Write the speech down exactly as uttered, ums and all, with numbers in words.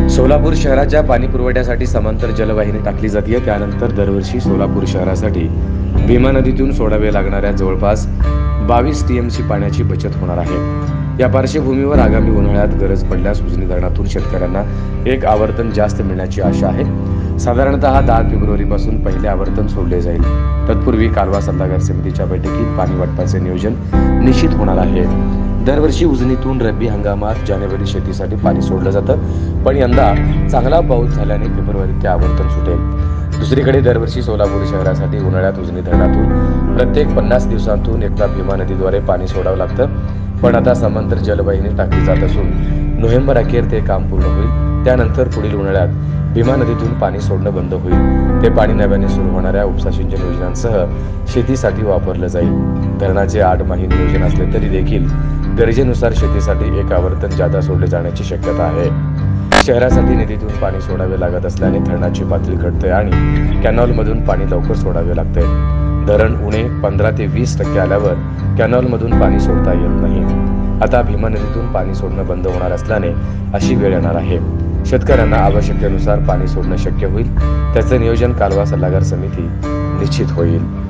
सोलापूर शहराच्या पाणी पुरवठ्यासाठी समांतर जलवाहिनी टाकली जाते। त्यानंतर दरवर्षी सोलापूर शहरासाठी भीमा नदीतून सोडावे लागणाऱ्या जवळपास बावीस टीएमसी पाण्याची बचत होणार आहे। या पार्श्वभूमीवर आगामी उन्हाळ्यात गरज पडल्यास उजनी धरणातून शेतकऱ्यांना एक आवर्तन जास्त मिळण्याची आशा आहे। साधारणतः दहा फेब्रुवारी पासून पहिले आवर्तन सोडले जाईल। तत्पूर्वी कालवा सल्लागार समितीच्या बैठकीत पाणी वाटपाचे नियोजन निश्चित होणार आहे। दरवर्षी उजनीतून रब्बी हंगामात जानेवारी शेतीसाठी पाणी सोडलं जातं, पण यंदा चांगला पाऊस झाल्याने फेब्रुवारीत ते आवर्तन सुटेल। दुसरीकडे दरवर्षी सोलापूर शहरासाठी उन्हाळ्यात उजनी धरणातून प्रत्येक पन्नास दिवसांतून एकदा भीमा नदीद्वारे पाणी सोडावं लागतं, पण आता समांतर जलवाहिनी टाकली जात असून नोव्हेंबर अखेर ते काम पूर्ण होईल। त्यानंतर पुढील उन्हाळ्यात भीमा नदीतून पाणी सोडणं बंद होईल। ते पाणी नव्याने सुरू होणाऱ्या उपसा सिंचन योजनांसह शेतीसाठी वापरलं जाईल। धरणाचे आठ माही नियोजन असले तरी देखील गरजेनुसार शेतीसाठी एक आवर्तन जादा सोडले जाण्याची शक्यता आहे। शहरासाठी नदीतून पाणी सोडावे लागत असल्याने धरणाची पातळी घटते आणि कॅनॉलमधून पाणी लवकर सोडावे लागते। धरण उणे पंधरा ते वीस टक्के आल्यावर कॅनॉलमधून पाणी सोडता येत नाही। आता भीमा नदीतून पाणी सोडणं बंद होणार असल्याने अशी वेळ येणार आहे। शेतकऱ्यांना आवश्यकतेनुसार पाणी सोडणं शक्य होईल। त्याचे नियोजन कालवा सल्लागार समिती निश्चित होईल।